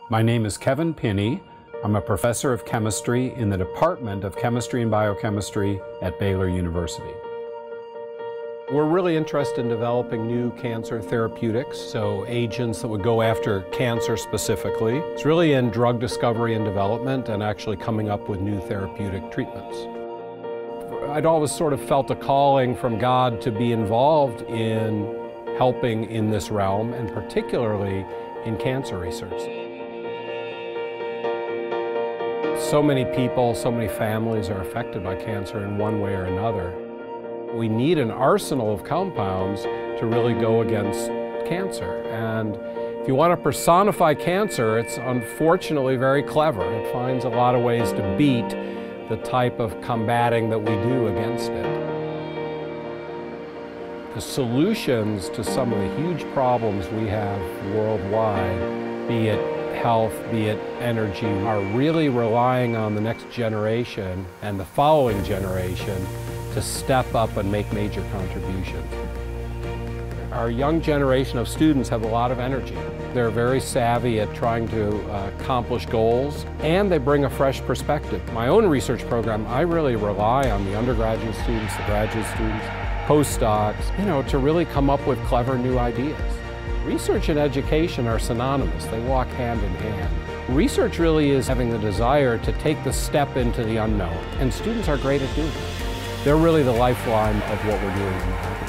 My name is Kevin Pinney. I'm a professor of chemistry in the Department of Chemistry and Biochemistry at Baylor University. We're really interested in developing new cancer therapeutics, so agents that would go after cancer specifically. It's really in drug discovery and development and actually coming up with new therapeutic treatments. I'd always sort of felt a calling from God to be involved in helping in this realm, and particularly in cancer research. So many people, so many families are affected by cancer in one way or another. We need an arsenal of compounds to really go against cancer. And if you want to personify cancer, it's unfortunately very clever. It finds a lot of ways to beat the type of combating that we do against it. The solutions to some of the huge problems we have worldwide, be it health, be it energy, are really relying on the next generation and the following generation to step up and make major contributions. Our young generation of students have a lot of energy. They're very savvy at trying to accomplish goals, and they bring a fresh perspective. My own research program, I really rely on the undergraduate students, the graduate students, postdocs, to really come up with clever new ideas. Research and education are synonymous. They walk hand in hand. Research really is having the desire to take the step into the unknown, and students are great at doing it. They're really the lifeline of what we're doing in the lab.